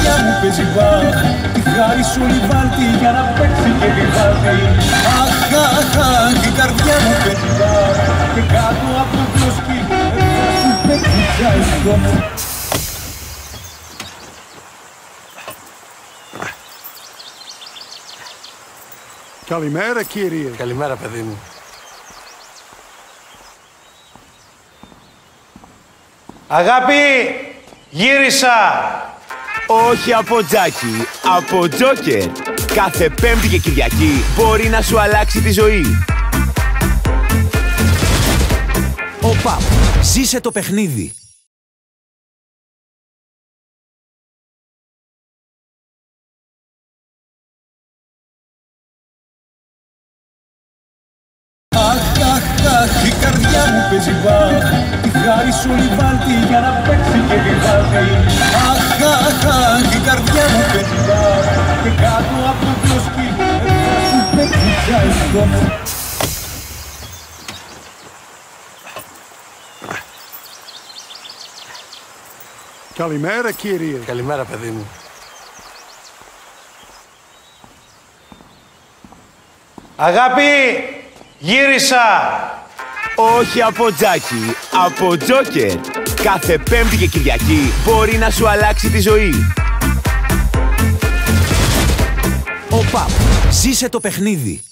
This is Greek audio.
καρδιά μου παίζει μπαχ. Τη χάρη σου όλη βάλτη για να παίξει και τη βάζει. Αχ, αχ, αχ, η καρδιά μου παίζει μπαχ. Και κάτω από το σπίτι σου παίξει τσάισκο. Καλημέρα, κύριε. Καλημέρα, παιδί μου. Αγάπη, γύρισα! Όχι από Τζάκι, από Τζόκερ. Κάθε Πέμπτη και Κυριακή μπορεί να σου αλλάξει τη ζωή. ΟΠΑΠ. Ζήσε το παιχνίδι. Αχ, η καρδιά μου παίζει μπαχ. Τη χάρη σου όλη βάλτη για να παίξει και τη βάζει. Αχ, αχ, αχ, η καρδιά μου παίζει μπαχ. Και κάτω από το σπίτι σου παίξει τσάισκο. Καλημέρα, κύριε. Καλημέρα, παιδί μου. Αγάπη, γύρισα! Όχι από Τζάκι, από Τζόκερ. Κάθε Πέμπτη και Κυριακή μπορεί να σου αλλάξει τη ζωή. ΟΠΑΠ. Ζήσε το παιχνίδι.